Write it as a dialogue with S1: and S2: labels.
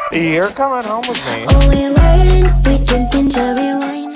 S1: You're coming home with me.
S2: Oh, we wine, we drinking cherry wine.